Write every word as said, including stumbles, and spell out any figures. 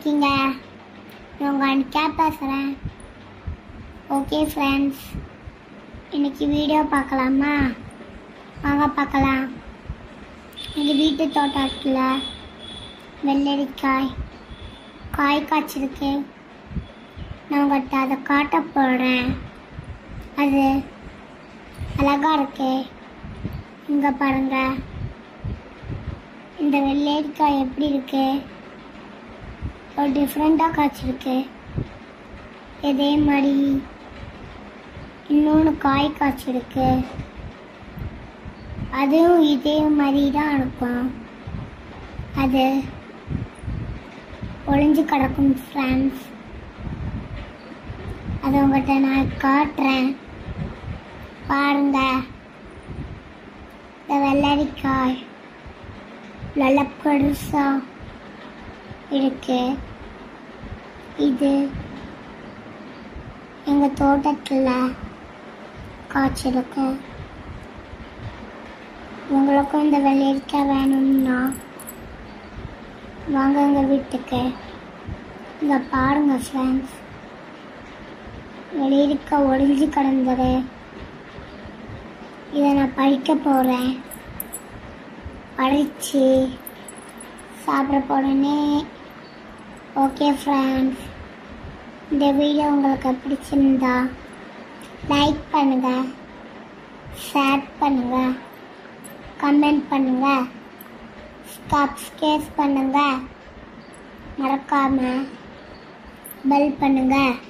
இருக்கீங்க? நான் உங்கள் அனிகா பேசுகிறேன். ஓகே ஃப்ரெண்ட்ஸ், இன்னைக்கு வீடியோ பார்க்கலாமா? வாங்க பார்க்கலாம். எங்கள் வீட்டு தோட்டத்தில் வெள்ளரிக்காய் காய் காய்ச்சிருக்கு. நான் உங்கள்கிட்ட அதை காட்ட போடுறேன். அது அழகாக இருக்கு. இங்கே பாருங்க, இந்த வெள்ளரிக்காய் எப்படி இருக்கு? ஒரு டிஃப்ரெண்ட்டாக காய்ச்சிருக்கு. இதே மாதிரி இன்னொன்று காய் காய்ச்சிருக்கு. அதுவும் இதே மாதிரி தான் இருக்கும். அது ஒளிஞ்சு கிடக்கும் ஃப்ரெண்ட்ஸ். அதை உங்கள்கிட்ட நான் காட்டுறேன் பாருங்க. இந்த வெள்ளரிக்காய் நல்ல பெருசா இருக்கு. இது எங்க தோட்டத்துல காய்ச்சிருக்கு. உங்களுக்கும் இந்த வெள்ளரிக்காய் வேணும்னா வாங்க எங்க வீட்டுக்கு. இங்க பாருங்க ஃப்ரெண்ட்ஸ், வெள்ளரிக்காய் ஒளிஞ்சு கிடந்தது. இதை நான் பறிக்க போறேன். பறிச்சு சாப்பிட போறேனே. ஓகே ஃப்ரெண்ட்ஸ், இந்த வீடியோ உங்களுக்கு பிடிச்சிருந்தா லைக் பண்ணுங்க, ஷேர் பண்ணுங்க, கமெண்ட் பண்ணுங்க, சப்ஸ்கிரைப் பண்ணுங்க, மறக்காம பெல் பண்ணுங்க.